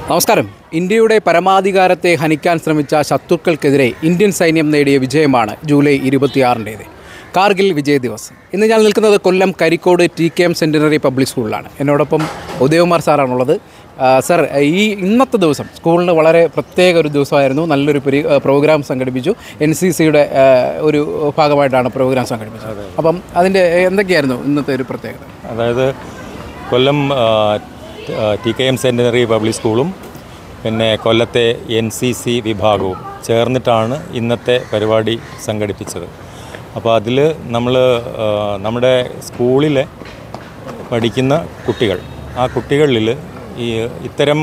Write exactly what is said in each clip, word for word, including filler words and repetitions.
നമസ്കാരം. ഇന്ത്യയുടെ പരമാധികാരത്തെ ഹനിക്കാൻ ശ്രമിച്ച ശത്രുക്കൾക്കെതിരെ ഇന്ത്യൻ സൈന്യം നേടിയ വിജയമാണ് ജൂലൈ ഇരുപത്തിയാറിൻ്റേത്. കാർഗിൽ വിജയ് ദിവസ്. ഇന്ന് ഞാൻ നിൽക്കുന്നത് Kollam Karicode T K M centenary public സ്കൂളിലാണ്. എന്നോടൊപ്പം ഉദയകുമാർ സാറാണുള്ളത്. സർ, ഈ ഇന്നത്തെ ദിവസം സ്കൂളിന് വളരെ പ്രത്യേക ഒരു ദിവസമായിരുന്നു. നല്ലൊരു പരി പ്രോഗ്രാം സംഘടിപ്പിച്ചു. എൻ സി സിയുടെ ഒരു ഭാഗമായിട്ടാണ് പ്രോഗ്രാം സംഘടിപ്പിച്ചത്. അപ്പം അതിൻ്റെ എന്തൊക്കെയായിരുന്നു ഇന്നത്തെ ഒരു പ്രത്യേകത? അതായത് Kollam T K M centenary public സ്കൂളും പിന്നെ കൊല്ലത്തെ എൻ സി സി വിഭാഗവും ചേർന്നിട്ടാണ് ഇന്നത്തെ പരിപാടി സംഘടിപ്പിച്ചത്. അപ്പോൾ അതിൽ നമ്മൾ നമ്മുടെ സ്കൂളിലെ പഠിക്കുന്ന കുട്ടികൾ, ആ കുട്ടികളിൽ ഈ ഇത്തരം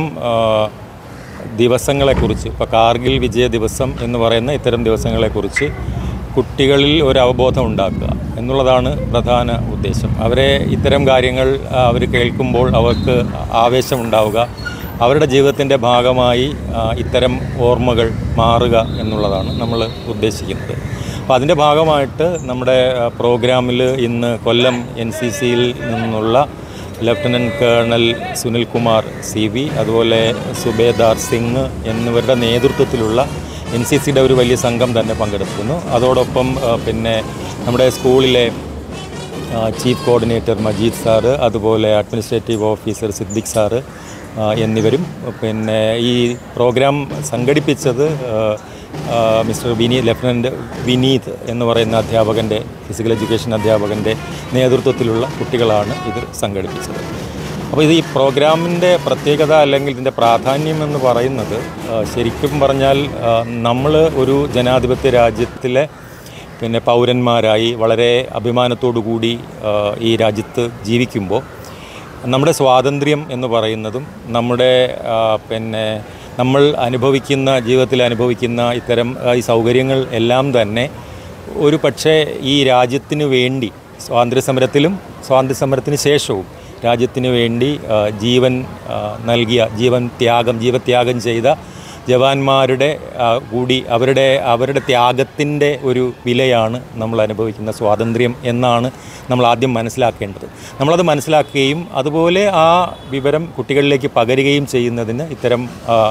ദിവസങ്ങളെക്കുറിച്ച്, ഇപ്പോൾ കാർഗിൽ വിജയ ദിവസം എന്ന് പറയുന്ന ഇത്തരം ദിവസങ്ങളെക്കുറിച്ച് കുട്ടികളിൽ ഒരു അവബോധം ഉണ്ടാക്കുക എന്നുള്ളതാണ് പ്രധാന ഉദ്ദേശം. അവരെ ഇത്തരം കാര്യങ്ങൾ അവർ കേൾക്കുമ്പോൾ അവർക്ക് ആവേശമുണ്ടാവുക, അവരുടെ ജീവിതത്തിൻ്റെ ഭാഗമായി ഇത്തരം ഓർമ്മകൾ മാറുക എന്നുള്ളതാണ് നമ്മൾ ഉദ്ദേശിക്കുന്നത്. അപ്പോൾ അതിൻ്റെ ഭാഗമായിട്ട് നമ്മുടെ പ്രോഗ്രാമിൽ ഇന്ന് കൊല്ലം എൻ സി സിയിൽ നിന്നുള്ള lieutenant colonel Sunil Kumar C V, അതുപോലെ സുബേദാർ സിംഗ് എന്നിവരുടെ നേതൃത്വത്തിലുള്ള എൻ സി സിയുടെ ഒരു വലിയ സംഘം തന്നെ പങ്കെടുക്കുന്നു. അതോടൊപ്പം പിന്നെ നമ്മുടെ സ്കൂളിലെ ചീഫ് കോർഡിനേറ്റർ മജീദ് സാറ്, അതുപോലെ അഡ്മിനിസ്ട്രേറ്റീവ് ഓഫീസർ സിദ്ദിഖ് സാറ് എന്നിവരും, പിന്നെ ഈ പ്രോഗ്രാം സംഘടിപ്പിച്ചത് മിസ്റ്റർ വിനീത് ലഫ്റ്റനൻറ്റ് വിനീത് എന്ന് പറയുന്ന അധ്യാപകൻ്റെ, ഫിസിക്കൽ എഡ്യൂക്കേഷൻ അധ്യാപകൻ്റെ നേതൃത്വത്തിലുള്ള കുട്ടികളാണ് ഇത് സംഘടിപ്പിച്ചത്. അപ്പോൾ ഇത് ഈ പ്രോഗ്രാമിൻ്റെ പ്രത്യേകത അല്ലെങ്കിൽ ഇതിൻ്റെ പ്രാധാന്യം എന്ന് പറയുന്നത്, ശരിക്കും പറഞ്ഞാൽ നമ്മൾ ഒരു ജനാധിപത്യ രാജ്യത്തിലെ പിന്നെ പൗരന്മാരായി വളരെ അഭിമാനത്തോടു കൂടി ഈ രാജ്യത്ത് ജീവിക്കുമ്പോൾ നമ്മുടെ സ്വാതന്ത്ര്യം എന്ന് പറയുന്നതും നമ്മുടെ പിന്നെ നമ്മൾ അനുഭവിക്കുന്ന ജീവിതത്തിൽ അനുഭവിക്കുന്ന ഇത്തരം ഈ സൗകര്യങ്ങൾ എല്ലാം തന്നെ ഒരു പക്ഷേ ഈ രാജ്യത്തിന് വേണ്ടി സ്വാതന്ത്ര്യസമരത്തിലും സ്വാതന്ത്ര്യസമരത്തിന് ശേഷവും രാജ്യത്തിന് വേണ്ടി ജീവൻ നൽകിയ, ജീവൻ ത്യാഗം ജീവത്യാഗം ചെയ്ത ജവാന്മാരുടെ കൂടി അവരുടെ അവരുടെ ത്യാഗത്തിൻ്റെ ഒരു വിലയാണ് നമ്മൾ അനുഭവിക്കുന്ന സ്വാതന്ത്ര്യം എന്നാണ് നമ്മൾ ആദ്യം മനസ്സിലാക്കേണ്ടത്. നമ്മളത് മനസ്സിലാക്കുകയും അതുപോലെ ആ വിവരം കുട്ടികളിലേക്ക് പകരുകയും ചെയ്യുന്നതിന് ഇത്തരം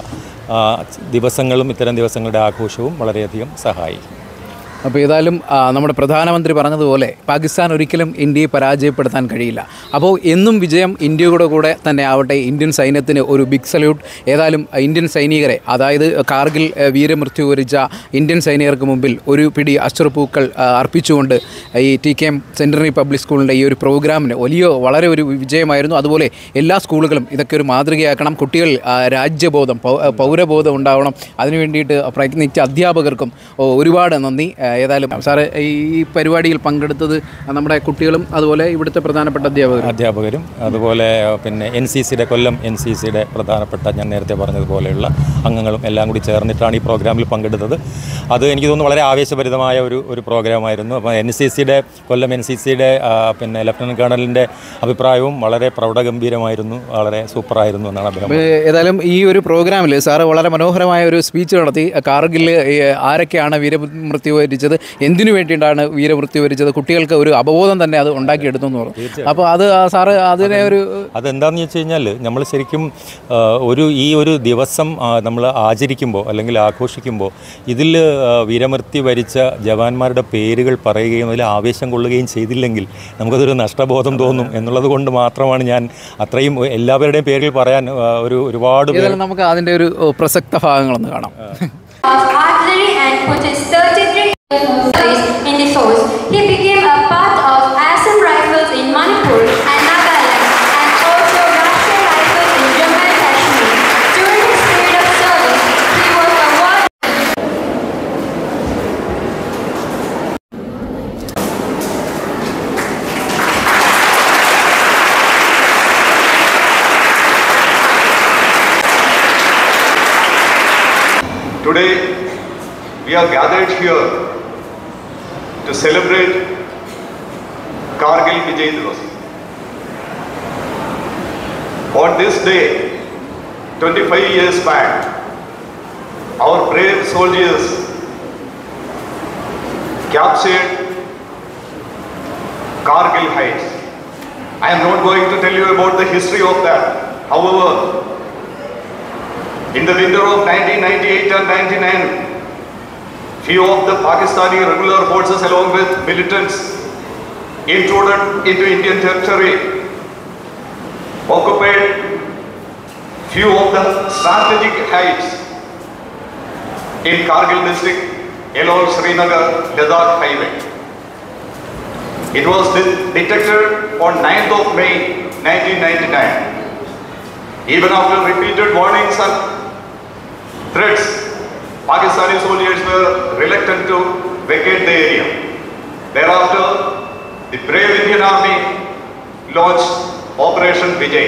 ദിവസങ്ങളും ഇത്തരം ദിവസങ്ങളുടെ ആഘോഷവും വളരെയധികം സഹായിക്കും. അപ്പോൾ ഏതായാലും നമ്മുടെ പ്രധാനമന്ത്രി പറഞ്ഞതുപോലെ പാകിസ്ഥാൻ ഒരിക്കലും ഇന്ത്യയെ പരാജയപ്പെടുത്താൻ കഴിയില്ല. അപ്പോൾ എന്നും വിജയം ഇന്ത്യയുടെ കൂടെ തന്നെ ആവട്ടെ. ഇന്ത്യൻ സൈന്യത്തിന് ഒരു ബിഗ് സല്യൂട്ട്. ഏതായാലും ഇന്ത്യൻ സൈനികരെ, അതായത് കാർഗിൽ വീരമൃത്യു വരിച്ച ഇന്ത്യൻ സൈനികർക്ക് മുമ്പിൽ ഒരു പിടി അശ്രുപൂക്കൾ അർപ്പിച്ചുകൊണ്ട് ഈ T K M centenary public സ്കൂളിൻ്റെ ഈ ഒരു പ്രോഗ്രാമിന് വലിയ വളരെ ഒരു വിജയമായിരുന്നു. അതുപോലെ എല്ലാ സ്കൂളുകളും ഇതൊക്കെ ഒരു മാതൃകയാക്കണം. കുട്ടികൾ രാജ്യബോധം, പൗരബോധം ഉണ്ടാവണം. അതിനു വേണ്ടിയിട്ട് പ്രയത്നിച്ച അധ്യാപകർക്കും ഒരുപാട് നന്ദി. ഏതായാലും സാറ് ഈ പരിപാടിയിൽ പങ്കെടുത്തത് നമ്മുടെ കുട്ടികളും അതുപോലെ ഇവിടുത്തെ പ്രധാനപ്പെട്ട അധ്യാപകരും അധ്യാപകരും അതുപോലെ പിന്നെ എൻ സി സിയുടെ കൊല്ലം എൻ സി സിയുടെ പ്രധാനപ്പെട്ട, ഞാൻ നേരത്തെ പറഞ്ഞതുപോലെയുള്ള അംഗങ്ങളും എല്ലാം കൂടി ചേർന്നിട്ടാണ് ഈ പ്രോഗ്രാമിൽ പങ്കെടുത്തത്. അത് എനിക്ക് തോന്നുന്നു വളരെ ആവേശഭരിതമായ ഒരു ഒരു പ്രോഗ്രാമായിരുന്നു. അപ്പോൾ എൻ സി സിയുടെ കൊല്ലം എൻ സി സിയുടെ പിന്നെ ലഫ്റ്റനൻറ്റ് കേണലിൻ്റെ അഭിപ്രായവും വളരെ പ്രൗഢഗംഭീരമായിരുന്നു, വളരെ സൂപ്പറായിരുന്നു എന്നാണ് അഭിപ്രായം. ഏതായാലും ഈ ഒരു പ്രോഗ്രാമിൽ സാറ് വളരെ മനോഹരമായ ഒരു സ്പീച്ച് നടത്തി. കാർഗിൽ ആരൊക്കെയാണ് വീരമൃത്യു വരിച്ചത്, എന്തിനു വേണ്ടിയിട്ടാണ് വീരമൃത്യു വരിച്ചത്, കുട്ടികൾക്ക് ഒരു അവബോധം തന്നെ അത് ഉണ്ടാക്കിയെടുത്തു എന്ന് പറഞ്ഞു. അപ്പോൾ അത് സാറ് അതിനെ ഒരു അതെന്താണെന്ന് വെച്ച് കഴിഞ്ഞാൽ, നമ്മൾ ശരിക്കും ഒരു ഈ ഒരു ദിവസം നമ്മൾ ആചരിക്കുമ്പോൾ അല്ലെങ്കിൽ ആഘോഷിക്കുമ്പോൾ ഇതിൽ വീരമൃത്യു വരിച്ച ജവാന്മാരുടെ പേരുകൾ പറയുകയും അതിൽ ആവേശം കൊള്ളുകയും ചെയ്തില്ലെങ്കിൽ നമുക്കതൊരു നഷ്ടബോധം തോന്നും എന്നുള്ളത് കൊണ്ട് മാത്രമാണ് ഞാൻ അത്രയും എല്ലാവരുടെയും പേരുകൾ പറയാൻ ഒരു ഒരുപാട്. നമുക്ക് അതിൻ്റെ ഒരു പ്രസക്ത ഭാഗങ്ങളൊന്ന് കാണാം. Artillery and put his thirty-three in the force. He became a part of Assam Rifles in Manipur and Nagaland, and also Rashtriya Rifles in Jammu and Kashmir. During his period of service, he was awarded. Today, we are gathered here to celebrate Kargil Vijay Divas. On this day, twenty-five years back, our brave soldiers captured Kargil Heights. I am not going to tell you about the history of that. However, In the winter of nineteen ninety-eight and ninety-nine, few of the Pakistani regular forces along with militants intruded into Indian territory, occupied few of the strategic heights in Kargil district along Srinagar-Ladakh highway. It was de- detected on ninth of May nineteen ninety-nine. Even after repeated warnings and threats, Pakistani soldiers were reluctant to vacate the area. Thereafter, the brave Indian Army launched Operation Vijay.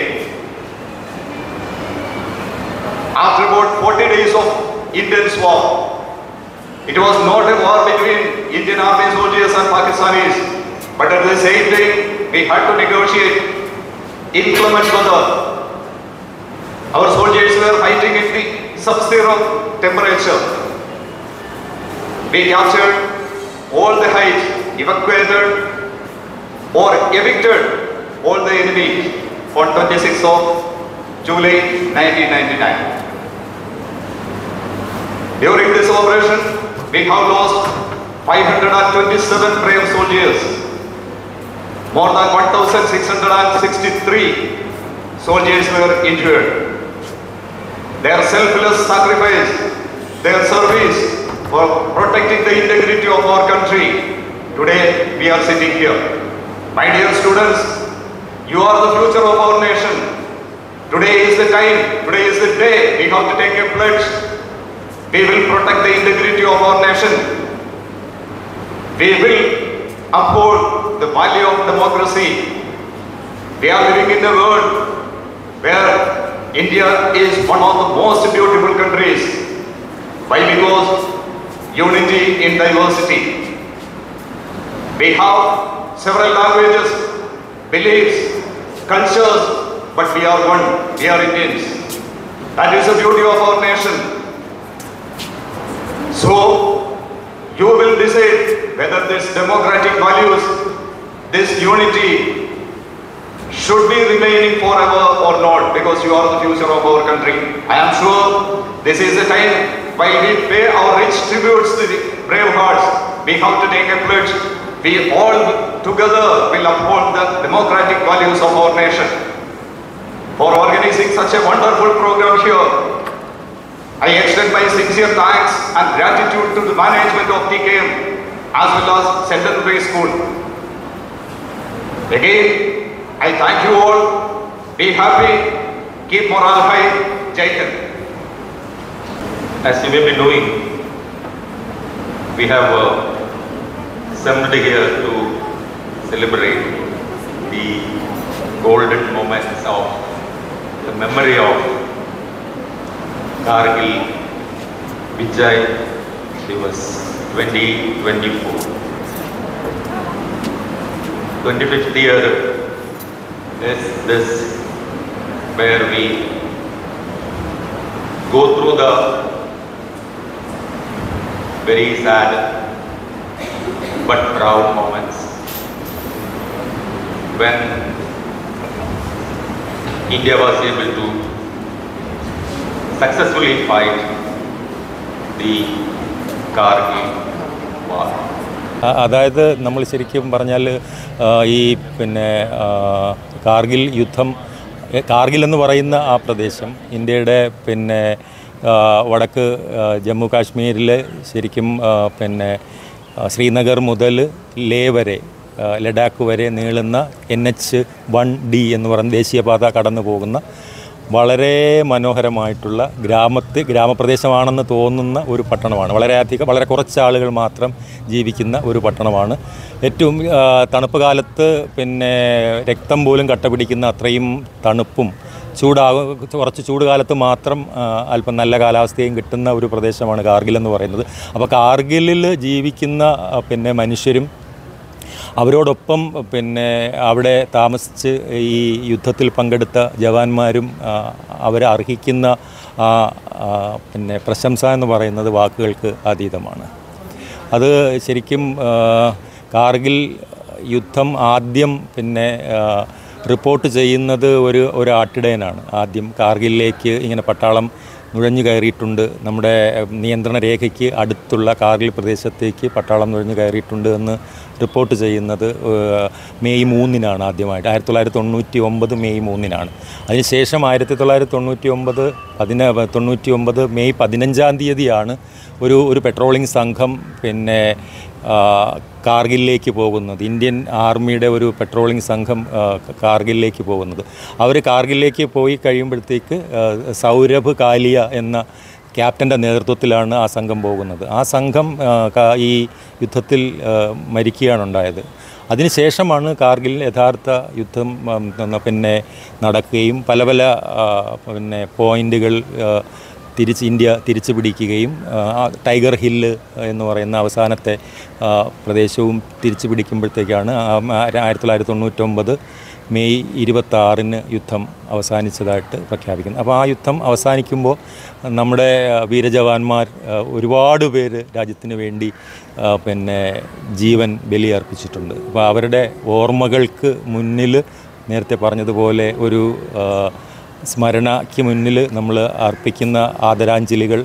After about forty days of intense war, it was not a war between Indian Army soldiers and Pakistanis, but at the same time, we had to negotiate inclement weather. Our soldiers were fighting in the sub-zero temperature. We captured all the heights, evacuated or evicted all the enemies on twenty-sixth of July nineteen ninety-nine. During this operation, we have lost five hundred twenty-seven brave soldiers. More than one thousand six hundred sixty-three soldiers were injured. Their selfless sacrifice, their service for protecting the integrity of our country, today we are sitting here. My dear students, you are the future of our nation. Today is the time, today is the day we have to take a pledge. We will protect the integrity of our nation. We will uphold the value of democracy. We are living in a world where India is one of the most beautiful countries. Why? Because unity in diversity. We have several languages, beliefs, cultures, but we are one. We are Indians. That is the beauty of our nation. So, you will decide whether this democratic values, this unity should be remaining forever or not, because you are the future of our country. I am sure this is the time while we pay our rich tributes to the brave hearts, we have to take a pledge. We all together will uphold the democratic values of our nation. For organizing such a wonderful program here, I extend my sincere thanks and gratitude to the management of T K M as well as Centenary School. Again, I thank you all. Be happy. Keep morale high. Jai Hind. As you may be knowing, we have uh, assembled here to celebrate the golden moments of the memory of Kargil Vijay Divas twenty twenty-four. twenty-fifth year is this, where we go through the very sad but proud moments when India was able to successfully fight the Kargil war. അതായത് നമ്മൾ ശരിക്കും പറഞ്ഞാൽ ഈ പിന്നെ കാർഗിൽ യുദ്ധം, കാർഗിൽ എന്ന് പറയുന്ന ആ പ്രദേശം ഇന്ത്യയുടെ പിന്നെ വടക്ക് ജമ്മു കാശ്മീരിൽ ശരിക്കും പിന്നെ ശ്രീനഗർ മുതൽ ലേ വരെ ലഡാക്ക് വരെ നീളുന്ന എൻ എച്ച് വൺ ഡി എന്ന് പറയുന്ന ദേശീയപാത കടന്നു പോകുന്ന വളരെ മനോഹരമായിട്ടുള്ള ഗ്രാമത്തിൽ ഗ്രാമപ്രദേശമാണെന്ന് തോന്നുന്ന ഒരു പട്ടണമാണ്. വളരെയധികം വളരെ കുറച്ച് ആളുകൾ മാത്രം ജീവിക്കുന്ന ഒരു പട്ടണമാണ്. ഏറ്റവും തണുപ്പ് കാലത്ത് പിന്നെ രക്തം പോലും കട്ട പിടിക്കുന്ന അത്രയും തണുപ്പും ചൂടാകും, കുറച്ച് ചൂട് കാലത്ത് മാത്രം അല്പം നല്ല കാലാവസ്ഥയും കിട്ടുന്ന ഒരു പ്രദേശമാണ് കാർഗിൽ എന്ന് പറയുന്നത്. അപ്പോൾ കാർഗിലിൽ ജീവിക്കുന്ന പിന്നെ മനുഷ്യരും അവരോടൊപ്പം പിന്നെ അവിടെ താമസിച്ച് ഈ യുദ്ധത്തിൽ പങ്കെടുത്ത ജവാന്മാരും അവരെ അർഹിക്കുന്ന പിന്നെ പ്രശംസ എന്ന് പറയുന്നത് വാക്കുകൾക്ക് അതീതമാണ്. അത് ശരിക്കും കാർഗിൽ യുദ്ധം ആദ്യം പിന്നെ റിപ്പോർട്ട് ചെയ്യുന്നത് ഒരു ഒരു ആട്ടിടയനാണ്. ആദ്യം കാർഗിലിലേക്ക് ഇങ്ങനെ പട്ടാളം നുഴഞ്ഞു കയറിയിട്ടുണ്ട്. നമ്മുടെ നിയന്ത്രണ രേഖയ്ക്ക് അടുത്തുള്ള കാർഗിൽ പ്രദേശത്തേക്ക് പട്ടാളം നുഴഞ്ഞു കയറിയിട്ടുണ്ട് എന്ന് റിപ്പോർട്ട് ചെയ്യുന്നത് മെയ് മൂന്നിനാണ് ആദ്യമായിട്ട്. ആയിരത്തി തൊള്ളായിരത്തി തൊണ്ണൂറ്റി ഒമ്പത് മെയ് മൂന്നിനാണ്. അതിനുശേഷം ആയിരത്തി തൊള്ളായിരത്തി തൊണ്ണൂറ്റി ഒമ്പത് പതിന തൊണ്ണൂറ്റി ഒമ്പത് മെയ് പതിനഞ്ചാം തീയതിയാണ് ഒരു ഒരു പെട്രോളിംഗ് സംഘം പിന്നെ കാർഗിലിലേക്ക് പോകുന്നത്. ഇന്ത്യൻ ആർമിയുടെ ഒരു പെട്രോളിംഗ് സംഘം കാർഗിലിലേക്ക് പോകുന്നത്. അവർ കാർഗിലിലേക്ക് പോയി കഴിയുമ്പോഴത്തേക്ക് സൗരഭ് കാലിയ എന്ന ക്യാപ്റ്റൻ്റെ നേതൃത്വത്തിലാണ് ആ സംഘം പോകുന്നത്. ആ സംഘം ഈ യുദ്ധത്തിൽ മരിക്കുകയാണ് ഉണ്ടായത്. അതിനുശേഷമാണ് കാർഗിൽ യഥാർത്ഥ യുദ്ധം പിന്നെ നടക്കുകയും പല പല പിന്നെ പോയിൻ്റുകൾ തിരിച്ച് ഇന്ത്യ തിരിച്ചു പിടിക്കുകയും ടൈഗർ ഹില്ല് എന്ന് പറയുന്ന അവസാനത്തെ പ്രദേശവും തിരിച്ചു പിടിക്കുമ്പോഴത്തേക്കാണ് ആയിരത്തി തൊള്ളായിരത്തി തൊണ്ണൂറ്റൊമ്പത് മെയ് ഇരുപത്താറിന് യുദ്ധം അവസാനിച്ചതായിട്ട് പ്രഖ്യാപിക്കുന്നത്. അപ്പോൾ ആ യുദ്ധം അവസാനിക്കുമ്പോൾ നമ്മുടെ വീരജവാന്മാർ ഒരുപാട് പേര് രാജ്യത്തിന് വേണ്ടി പിന്നെ ജീവൻ ബലിയർപ്പിച്ചിട്ടുണ്ട്. അപ്പോൾ അവരുടെ ഓർമ്മകൾക്ക് മുന്നിൽ നേരത്തെ പറഞ്ഞതുപോലെ ഒരു സ്മരണയ്ക്ക് മുന്നിൽ നമ്മൾ അർപ്പിക്കുന്ന ആദരാഞ്ജലികൾ